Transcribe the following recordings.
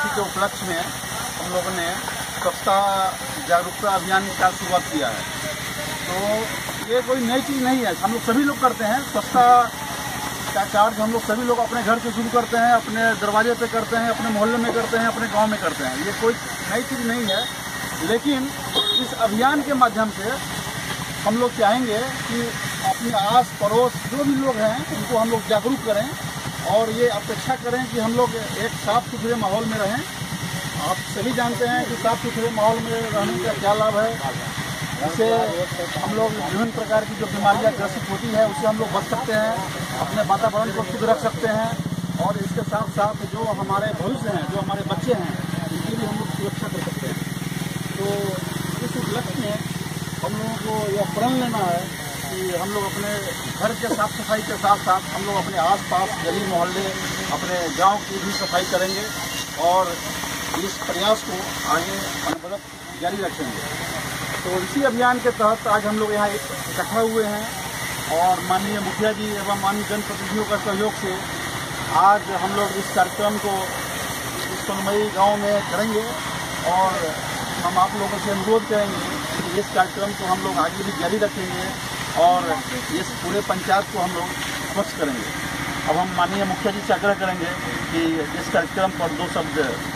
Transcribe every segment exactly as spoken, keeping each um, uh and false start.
बरसी के उपलक्ष्य में हम लोगों ने स्वच्छता जागरूकता अभियान का शुरुआत किया है। तो ये कोई नई चीज़ नहीं है, हम लोग सभी लोग करते हैं। स्वच्छता का कार्य हम लोग सभी लोग अपने घर से शुरू करते हैं, अपने दरवाजे पे करते हैं, अपने मोहल्ले में करते हैं, अपने गांव में करते हैं। ये कोई नई चीज़ नहीं है, लेकिन इस अभियान के माध्यम से हम लोग चाहेंगे कि अपने आस पड़ोस जो भी लोग हैं उनको हम लोग जागरूक करें और ये अपेक्षा करें कि हम लोग एक साफ सुथरे माहौल में रहें। आप सभी जानते हैं कि साफ सुथरे माहौल में रहने का क्या लाभ है। इससे हम लोग विभिन्न प्रकार की जो बीमारियां ग्रसित होती है उससे हम लोग बच सकते हैं, अपने वातावरण को शुद्ध रख सकते हैं और इसके साथ साथ जो हमारे भविष्य हैं, जो हमारे बच्चे हैं, उनकी भी हम लोग सुरक्षा कर सकते हैं। तो इस उपलक्ष्य में हम लोगों को यह प्रण लेना है कि हम लोग अपने घर के साफ सफाई के साथ साथ हम लोग अपने आसपास गली मोहल्ले अपने गांव की भी सफाई करेंगे और इस प्रयास को आगे अनवरत जारी रखेंगे। तो इसी अभियान के तहत आज हम लोग यहाँ इकट्ठा हुए हैं और माननीय मुखिया जी एवं माननीय जनप्रतिनिधियों का सहयोग से आज हम लोग इस कार्यक्रम को इस सोनमई गाँव में करेंगे और हम आप लोगों से अनुरोध करेंगे कि इस कार्यक्रम को हम लोग आगे भी जारी रखेंगे और इस पूरे पंचायत को हम लोग स्वच्छ करेंगे। अब हम माननीय मुखिया जी से आग्रह करेंगे कि इस कार्यक्रम पर दो शब्द।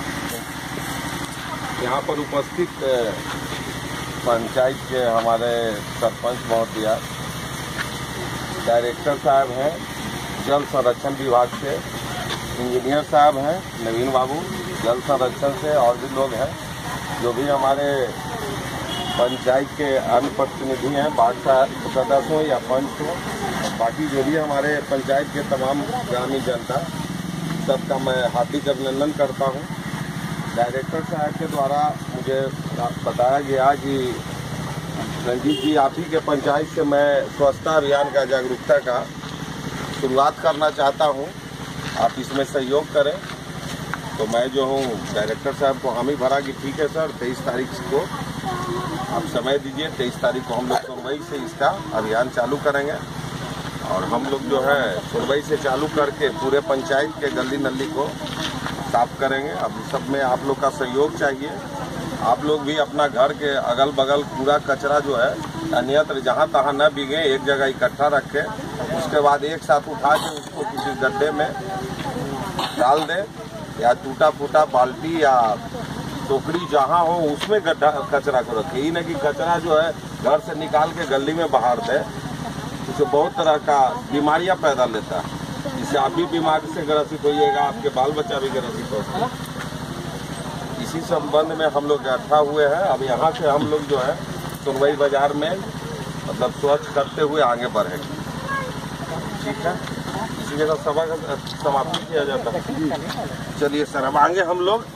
यहाँ पर उपस्थित पंचायत के हमारे सरपंच महोदया, डायरेक्टर साहब हैं जल संरक्षण विभाग से, इंजीनियर साहब हैं नवीन बाबू जल संरक्षण से, और भी लोग हैं जो भी हमारे पंचायत के अन्य प्रतिनिधि हैं, वार्ड सदस्य हो या पंच हो, बाकी जो भी हमारे पंचायत के तमाम ग्रामीण जनता, सबका मैं हार्दिक अभिनंदन करता हूं। डायरेक्टर साहब के द्वारा मुझे बताया गया कि रंजीत जी आप ही के पंचायत से मैं स्वच्छता अभियान का जागरूकता का शुरुआत करना चाहता हूं, आप इसमें सहयोग करें। तो मैं जो हूँ डायरेक्टर साहब को हामी भरा कि ठीक है सर, तेईस तारीख को आप समय दीजिए, तेईस तारीख को हम लोग सुनवाई से इसका अभियान चालू करेंगे और हम लोग जो है सुनवाई से चालू करके पूरे पंचायत के गली नली को साफ करेंगे। अब सब में आप लोग का सहयोग चाहिए। आप लोग भी अपना घर के अगल बगल पूरा कचरा जो है अन्यत्र जहाँ तहाँ न बिगे एक जगह इकट्ठा रखें, उसके बाद एक साथ उठा के उसको किसी गड्ढे में डाल दें या टूटा फूटा बाल्टी या टोकरी जहाँ हो उसमें गड्ढा कचरा को रखें। ये नहीं कि कचरा जो है घर से निकाल के गली में बहार दे, इससे बहुत तरह का बीमारियां पैदा लेता है। इससे आप भी बीमारी से ग्रसित होइएगा, आपके बाल बच्चा भी ग्रसित होता है। इसी संबंध में हम लोग इकट्ठा हुए हैं। अब यहाँ से हम लोग जो है सुनवई बाजार में मतलब स्वच्छ करते हुए आगे बढ़ेंगे। ठीक है, इसी जगह सभा का समाप्ति किया जाता है। चलिए सर, अब आगे हम लोग